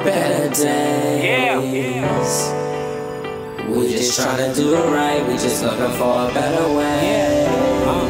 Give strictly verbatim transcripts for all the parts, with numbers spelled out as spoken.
better days. Yeah, yeah. We just tryna do it right, we just looking for a better way. Yeah. Uh.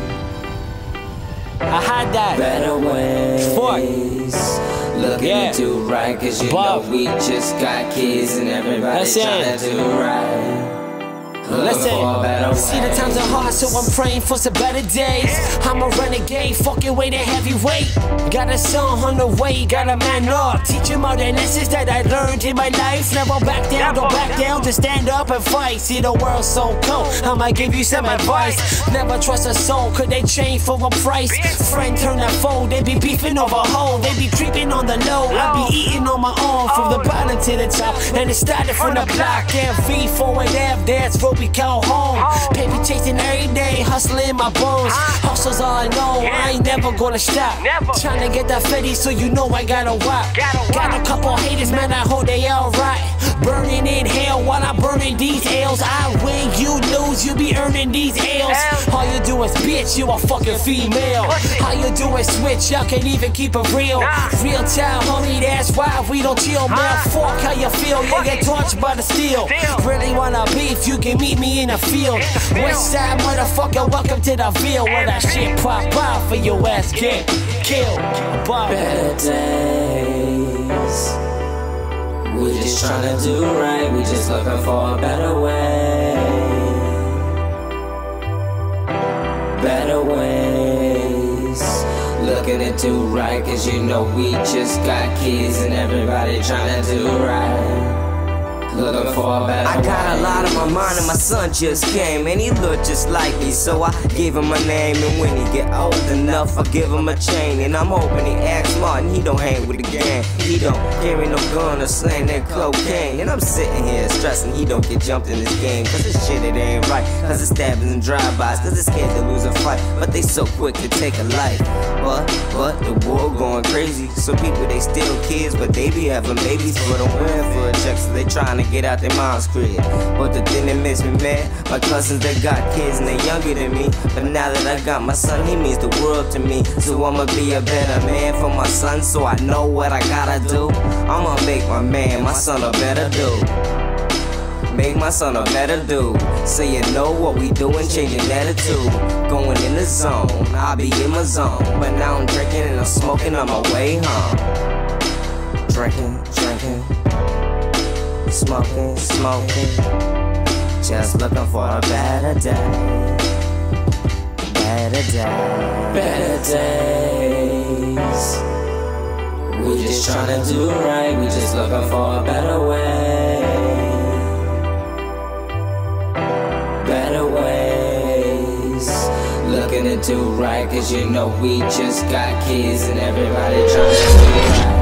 I had that. Better ways. Fuck. Looking Yeah. to do right, cause you Bob. know we just got kids and everybody Listen. tryna do right. Listen, see the times are hard, so I'm praying for some better days. I'm a renegade, fucking weighted heavyweight. Got a song on the way, got a man up. Teach him all the lessons that I learned in my life. Never back down, don't back down, just stand up and fight. See the world so cold, I might give you some advice. Never trust a soul, could they change for a price? Friend turn that foe, they be beefing over hole. They be creeping on the low, I be eating on my own. From the bottom to the top, and it started from the block. M V four and F, that's what we call home. Paper chasing every day, hustling my bones. Hustle's all I know, I ain't never gonna stop. Trying to get that fetty, so you know I gotta walk. Got a couple haters, man, I hope they alright. Burning in hell while I'm burning these L's. I win, you lose, you be earning these L's. All you do is bitch, you a fucking female. All you do is switch, y'all can't even keep it real. Real time, homie, that's why we don't chill, man. Fuck how you feel, you get torched by the steel. Really wanna beef, you can meet me in the field. West side motherfucker, welcome to the field. Where that shit pop out for your ass get killed. Better days. We just tryna do right, we just looking for a better way. Better ways. Looking to do right, cause you know we just got kids and everybody tryna do right. Looking for a better I got way. a lot on my mind and my son just came and he looked just like me, so I gave him a name. And when he get old enough, I give him a chain. And I'm hoping he acts smart and he don't hang with the gang. He don't carry no gun or slang that cocaine. And I'm sitting here stressing he don't get jumped in this game, cause this shit it ain't right. Cause it's stabbings and drive-bys, cause it's scared to lose a fight, but they so quick to take a life. But, but the war going crazy, so people they still kids, but they be having babies for the welfare checks, so they trying to get out their mom's crib. But the thing that makes me mad, my cousins that got kids and they younger than me. But now that I got my son, he means the world to me. So I'ma be a better man for my son, so I know what I gotta do. I'ma make my man, my son a better dude. Make my son a better dude. So you know what we doing, changing attitude. Going in the zone, I'll be in my zone. But now I'm drinking and I'm smoking on my way home. Drinking, drinking, smoking, smoking, just looking for a better day. Better day. Better days. We just tryna do right, we just looking for a better way. Better ways. Looking to do right, cause you know we just got kids and everybody tryna do right.